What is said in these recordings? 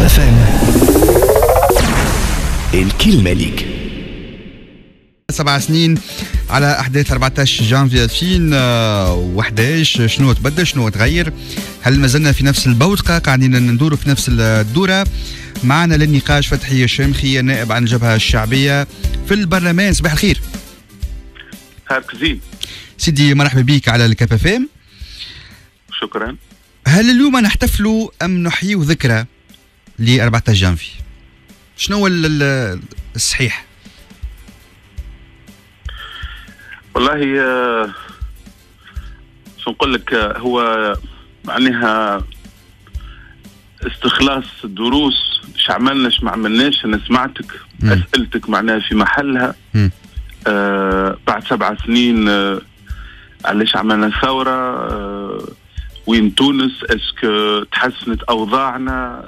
اف ام. الكلمة ليك. 7 سنين على أحداث 14 جانفي 2011. شنو تبدل، شنو تغير؟ هل ما زلنا في نفس البوتقة قاعدين ندوروا في نفس الدورة؟ معنا للنقاش فتحي الشامخي نائب عن الجبهة الشعبية في البرلمان. صباح الخير. هاك زين سيدي، مرحبا بك على الكاف اف ام. شكرا. هل اليوم نحتفلوا أم نحيوا ذكرى ل 14 جانفي؟ شنو هو الصحيح؟ والله شو نقول لك، هو معناها استخلاص دروس، ايش عملنا ايش ما عملناش. انا سمعتك اسئلتك معناها في محلها. بعد 7 سنين علاش عملنا ثورة؟ وين تونس؟ اسكو تحسنت اوضاعنا؟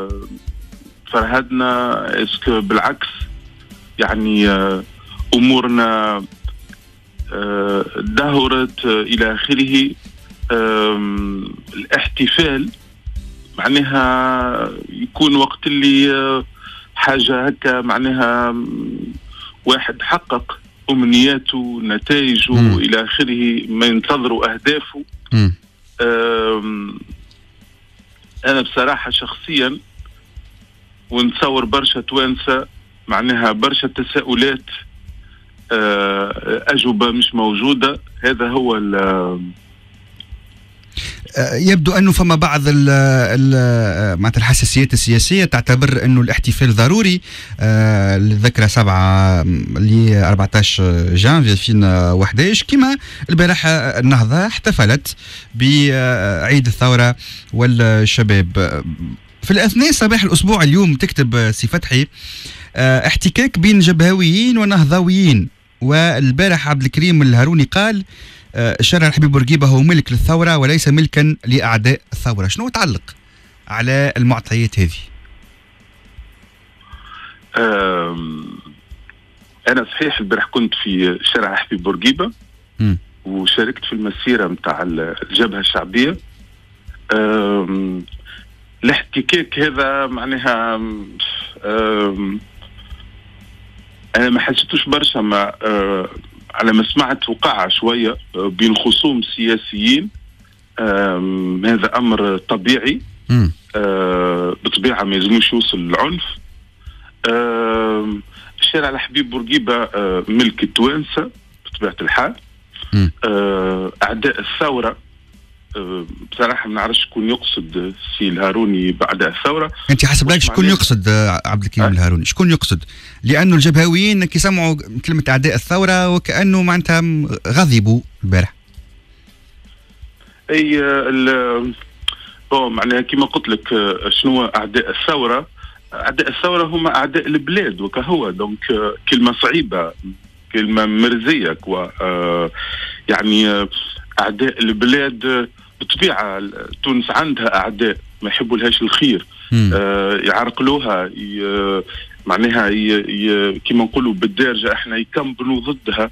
فرهدنا؟ اسكو بالعكس يعني امورنا دهورت الى اخره؟ الاحتفال معناها يكون وقت اللي حاجه هكا معناها واحد حقق امنياته، نتائجه الى اخره، ما ينتظروا اهدافه. انا بصراحه شخصيا ونتصور برشا توانسه معناها برشا تساؤلات، أجوبة مش موجودة. هذا هو يبدو أنه فما بعض معناتها الحساسيات السياسية تعتبر أنه الاحتفال ضروري للذكرى 7 ل 14 جانفي 2011، كما البارحة النهضة احتفلت بعيد الثورة والشباب. في الأثناء صباح الأسبوع اليوم تكتب سي فتحي احتكاك بين جبهويين ونهضويين، والبارح عبد الكريم الهاروني قال شارع الحبيب بورقيبة هو ملك للثورة وليس ملكا لأعداء الثورة. شنو تعلق على المعطيات هذه؟ أنا صحيح البارح كنت في شارع الحبيب بورقيبة وشاركت في المسيرة متاع الجبهة الشعبية. الاحتكاك هذا معناها أنا ما حسيتوش برشا، ما على ما سمعت وقع شوية بين خصوم سياسيين. هذا أمر طبيعي، بطبيعة ما يلزموش يوصل للعنف. الشارع الحبيب بورقيبة ملك التوانسة بطبيعة الحال. أعداء الثورة بصراحة ما نعرفش شكون يقصد سي الهاروني بأعداء الثورة. أنت حسب رايك شكون يقصد عبد الكريم الهاروني؟ شكون يقصد؟ لأنه الجبهويين كي سمعوا كلمة أعداء الثورة وكأنه معناتها غضبوا البارح. أي معناها كما قلت لك، شنو أعداء الثورة؟ أعداء الثورة هم أعداء البلاد وكهو، دونك كلمة صعيبة، كلمة مرزية يعني أعداء البلاد بطبيعة. تونس عندها أعداء ما يحبوا لهاش الخير، يعرقلوها، معناها كما نقولوا بالدارجة احنا يكمبنوا ضدها،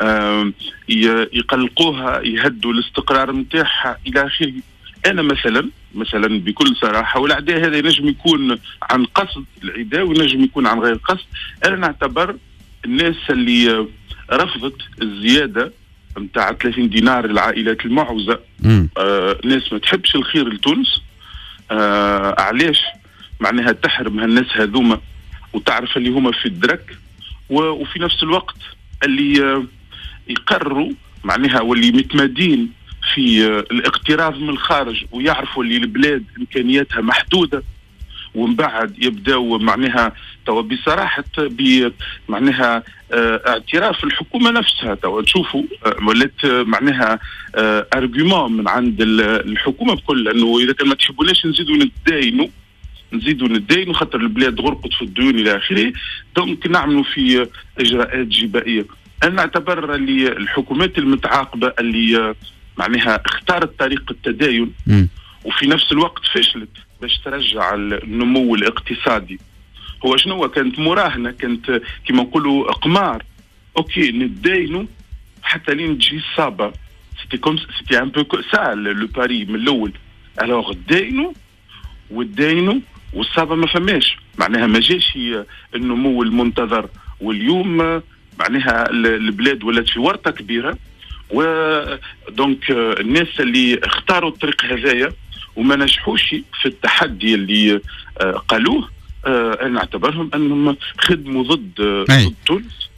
يقلقوها، يهدوا الاستقرار متاعها إلى آخره. أنا مثلا بكل صراحة، والعداء هذا ينجم يكون عن قصد العداء وينجم يكون عن غير قصد. أنا نعتبر الناس اللي رفضت الزيادة متاع 30 دينار للعائلات المعوزة ناس ما تحبش الخير لتونس. علاش معناها تحرم هالناس هذوما وتعرف اللي هما في الدرك، وفي نفس الوقت اللي يقرروا معناها واللي متمادين في الاقتراض من الخارج ويعرفوا اللي البلاد امكانياتها محدودة، ومن بعد يبداو معناها توا بصراحه معناها اعتراف الحكومه نفسها. توا تشوفوا ولات معناها ارجيومون من عند الحكومه بكل انه اذا كان ما تحبوناش نزيدوا نداينوا خاطر البلاد غرقت في الديون الى اخره، دونك نعملوا في اجراءات جبائيه. انا نعتبر اللي الحكومات المتعاقبه اللي معناها اختارت طريق التداين وفي نفس الوقت فشلت باش ترجع النمو الاقتصادي. هو شنو كانت مراهنه، كانت كما نقولوا قمار. اوكي نداينوا حتى لين تجي الصابه، سيتي ان بو سا لو باري من الاول. الوغ داينوا والصابه ما فماش، معناها ما جاش النمو المنتظر. واليوم معناها البلاد ولات في ورطه كبيره، ودونك الناس اللي اختاروا الطريق هذايا وما نجحوش في التحدي اللي قالوه، انا نعتبرهم انهم خدموا ضد تونس.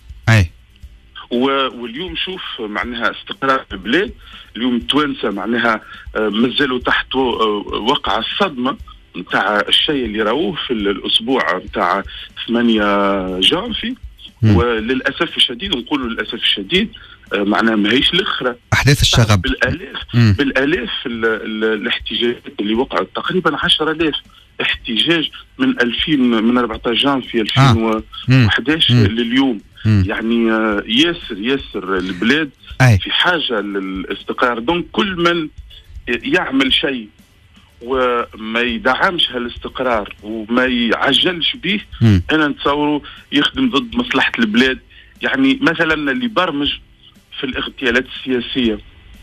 واليوم شوف معناها استقرار البلاد. اليوم التوانسه معناها مازالوا تحت وقع الصدمه نتاع الشيء اللي راوه في الاسبوع نتاع 8 جانفي. وللاسف الشديد، نقولوا للاسف الشديد، معناها ماهيش الاخرى احداث الشغب بالالاف الاحتجاجات اللي وقعت، تقريبا 10,000 احتجاج من 14 جانفي 2011 لليوم. يعني ياسر البلاد في حاجه للاستقرار. دونك كل من يعمل شيء وما يدعمش هالاستقرار وما يعجلش به، انا نتصوره يخدم ضد مصلحه البلاد. يعني مثلا اللي برمج في الاغتيالات السياسيه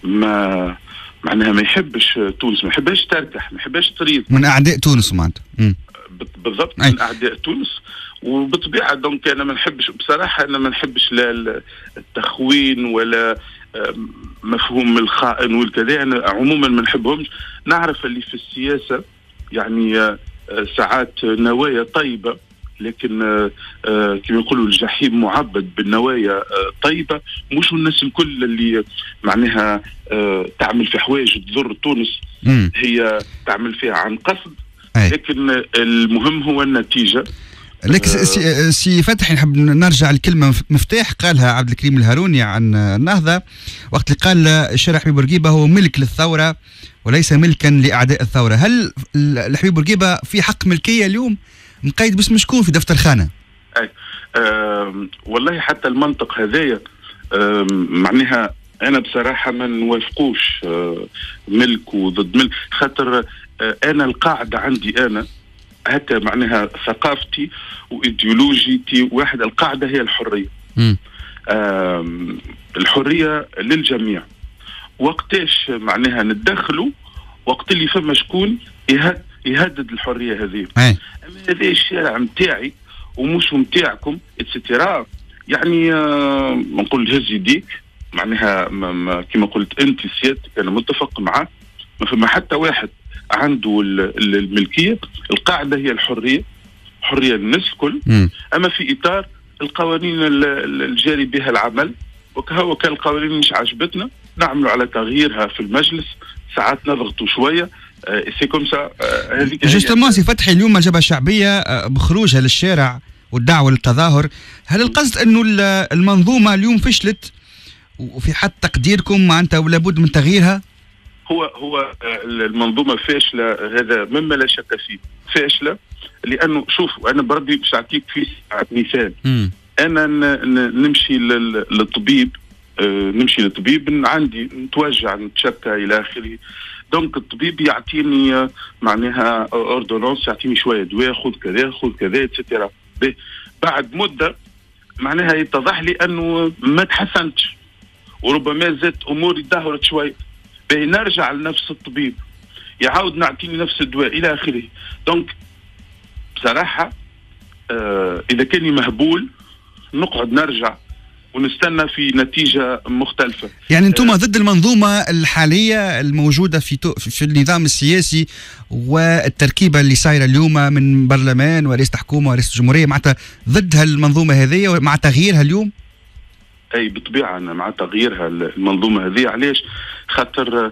معناها ما يحبش تونس، ما يحبهاش تركح، ما يحبهاش تريد، من اعداء تونس معناتها. بالضبط، من اعداء تونس. وبطبيعه دونك انا ما نحبش بصراحه، انا ما نحبش لا التخوين ولا مفهوم الخائن والكذا، انا عموما ما نحبهمش. نعرف اللي في السياسه يعني ساعات نوايا طيبه، لكن كما يقولوا الجحيم معبد بالنوايا طيبه. مش الناس الكل اللي معناها تعمل في حوايج تضر تونس هي تعمل فيها عن قصد، لكن المهم هو النتيجه. لك سي فتحي، نحب نرجع لكلمة مفتاح قالها عبد الكريم الهاروني عن النهضة وقت اللي قال شارع حبيب بورقيبة هو ملك للثورة وليس ملكا لأعداء الثورة. هل حبيب بورقيبة في حق ملكية اليوم مقيد باسم شكون في دفتر خانة؟ والله حتى المنطق هذايا معناها أنا بصراحة ما نوافقوش ملك وضد ملك. خاطر أنا القاعدة عندي أنا هكا معناها ثقافتي وإيديولوجيتي واحد، القاعدة هي الحرية. الحرية للجميع. وقتاش معناها ندخلوا وقت اللي فما شكون يهدد الحرية هذه. أما هذا الشارع متاعي ومش متاعكم اتسترا، يعني ما نقول هز يديك معناها كما قلت انت سيادتك انا متفق معك، ما فما حتى واحد عنده الملكية. القاعدة هي الحرية، حرية للناس الكل، أما في إطار القوانين الجاري بها العمل. وكهو كان القوانين مش عجبتنا نعملوا على تغييرها في المجلس، ساعات نضغطوا شوية. سي كوم سا. جوستومون سي فتحي، اليوم الجبهة الشعبية بخروجها للشارع والدعوة للتظاهر، هل القصد أنه المنظومة اليوم فشلت وفي حد تقديركم معناتها لابد من تغييرها؟ هو المنظومة فاشلة، هذا مما لا شك فيه. فاشلة لأنه شوف أنا بردي باش أعطيك في مثال. أنا نمشي للطبيب، عندي نتوجع نتشكى إلى آخره. دونك الطبيب يعطيني معناها اوردونانس، يعطيني شوية دواء، خذ كذا خذ كذا اتسيتيرا. بعد مدة معناها يتضح لي أنه ما تحسنتش وربما زادت أموري تدهورت شوية. نرجع لنفس الطبيب يعاود نعطيني نفس الدواء إلى آخره. دونك بصراحة إذا كان مهبول نقعد نرجع ونستنى في نتيجة مختلفة. يعني أنتم ضد المنظومة الحالية الموجودة في النظام السياسي والتركيبة اللي صايرة اليوم من برلمان ورئيس حكومة ورئيس الجمهورية، معناتها ضد هالمنظومة هذه ومع تغييرها اليوم؟ أي بالطبيعة أنا مع تغييرها المنظومة هذه. علاش؟ خاطر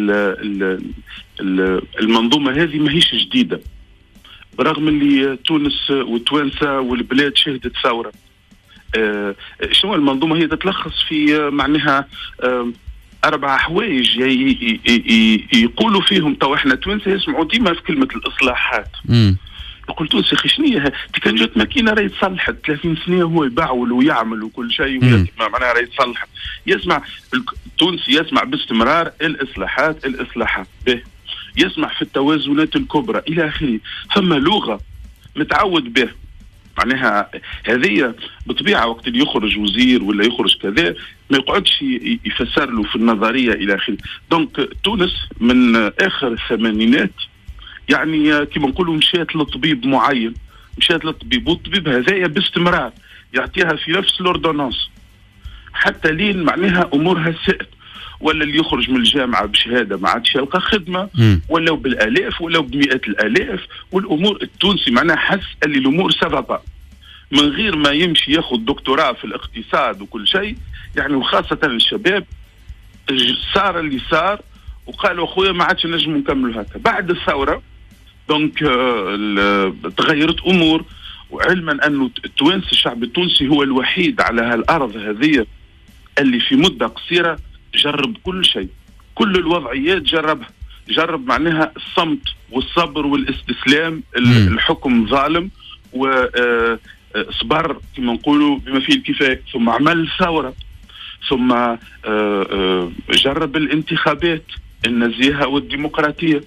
المنظومة هذه ماهيش جديدة، برغم اللي تونس والتوانسة والبلاد شهدت ثورة. شنو المنظومة هي تتلخص في معناها 4 حوايج يقولوا فيهم. تو احنا توانسة يسمعوا ديما في كلمة الإصلاحات. قلت له سيخي شنية كان جات ماكينة راهي تصلحت 30 سنة هو يبعول ويعمل وكل شيء معناها راهي تصلحت. يسمع التونسي يسمع باستمرار الإصلاحات به، يسمع في التوازنات الكبرى إلى آخره. ثم لغة متعود به معناها هذه بطبيعة وقت اللي يخرج وزير ولا يخرج كذا ما يقعدش يفسر له في النظرية إلى آخره. دونك تونس من آخر الثمانينات يعني كما نقولوا مشات لطبيب معين، مشات للطبيب، والطبيب هذايا باستمرار يعطيها في نفس الاوردونانس حتى لين معناها امورها سئت، ولا اللي يخرج من الجامعه بشهاده ما عادش يلقى خدمه، ولا بالالاف ولا بمئات الالاف، والامور التونسي معناها حس اللي الامور سافا من غير ما يمشي ياخذ دكتوراه في الاقتصاد وكل شيء يعني، وخاصه الشباب صار اللي صار وقالوا اخويا ما عادش نجم نكمل هكا. بعد الثوره دونك تغيرت امور، وعلما انه التوانسي الشعب التونسي هو الوحيد على هالارض هذه اللي في مده قصيره جرب كل شيء، كل الوضعيات جربها، جرب معناها الصمت والصبر والاستسلام، الحكم ظالم وصبر كما نقولوا بما فيه الكفايه، ثم عمل ثوره، ثم جرب الانتخابات النزيهه والديمقراطيه،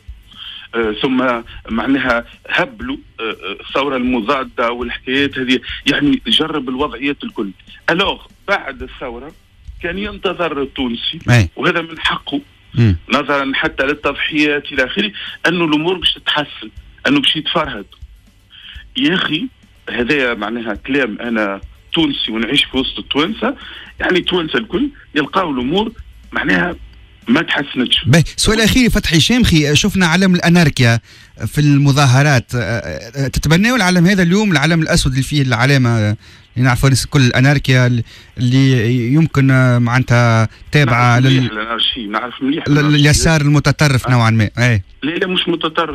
ثم معناها هبلوا الثوره المضاده والحكايات هذه، يعني جرب الوضعيات الكل. الوغ بعد الثوره كان ينتظر التونسي وهذا من حقه نظرا حتى للتضحيات الى اخره انه الامور باش تتحسن، انه باش يتفرهد. يا اخي هذا معناها كلام انا تونسي ونعيش في وسط التوانسه، يعني التوانسه الكل يلقاو الامور معناها ما تحسنتش. سؤال اخير فتحي شامخي، شفنا علم الاناركيا في المظاهرات، تتبنوا العلم هذا اليوم، العلم الاسود اللي فيه العلامه اللي نعرفوا كل الاناركيا اللي يمكن معناتها تابعه للانارشي، نعرف مليح اليسار المتطرف نوعا ما. لا مش متطرف،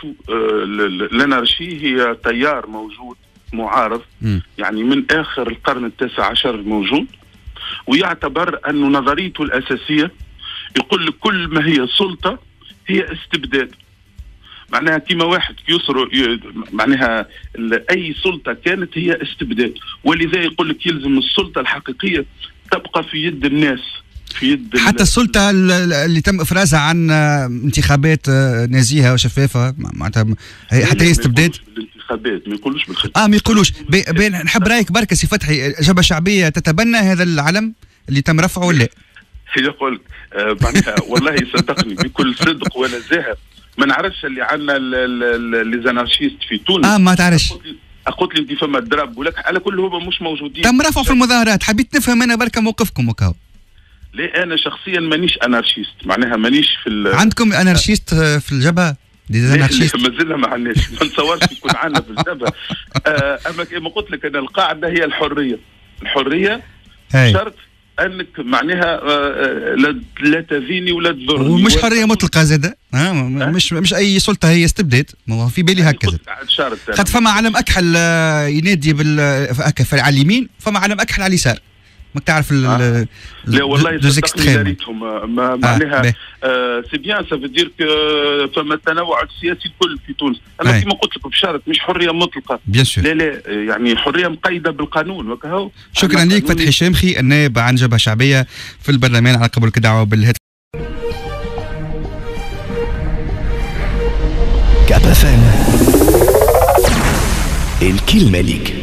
الانارشي هي تيار موجود معارض يعني من اخر القرن ال19 موجود، ويعتبر انه نظريته الاساسيه يقول لك كل ما هي سلطه هي استبداد، معناها كما واحد يسر معناها اي سلطه كانت هي استبداد، ولذا يقول لك يلزم السلطه الحقيقيه تبقى في يد الناس، في يد حتى السلطه اللي تم افرازها عن انتخابات نزيهه وشفافه معناتها حتى هي استبداد. بالانتخابات ما يقولوش بالخطاب، ما يقولوش. نحب رايك برك سي فتحي، جبهه شعبيه تتبنى هذا العلم اللي تم رفعه ولا لا؟ يقول معناها والله صدقني بكل صدق ولا زهر ما نعرفش اللي عندنا لي زانارشيست في تونس. ما تعرفش. قلت لي انت فما الدراب ولك على كل هما مش موجودين، تم رفعوا في المظاهرات. حبيت نفهم انا بركه موقفكم وكاو. لا انا شخصيا مانيش انارشيست، معناها مانيش في عندكم انارشيست في الجبهه؟ ما زلنا ما عندناش، ما نتصورش يكون عندنا في الجبهه. اما كما قلت لك انا القاعده هي الحريه، الحريه شرط انك معناها لا تذيني ولا تضرني، ومش حريه مطلقه زاده، مش اي سلطه هي استبداد، ما هو في بالي هكذا. خد فما علم اكحل ينادي على اليمين، فما علم اكحل على اليسار، ماك تعرف لا والله صدقني يا ريتهم معناها سي بيان سافو دير كو فما التنوع السياسي الكل في تونس، اما كما قلت لك بشرط مش حريه مطلقه، لا يعني حريه مقيده بالقانون وكهو. شكرا لك فتحي شامخي، النائب عن جبهه شعبيه في البرلمان، على قبولك الدعوه بالهاتف. كاب اف ام، الكلمه ليك.